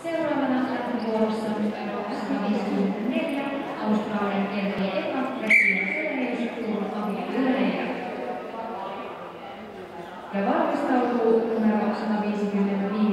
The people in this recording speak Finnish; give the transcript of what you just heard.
Seuraavana lähtövuorossa numero 154 Australian Kelly Eka Regina Selenius Turhavia Yleja. Ja valmistautuu numero 155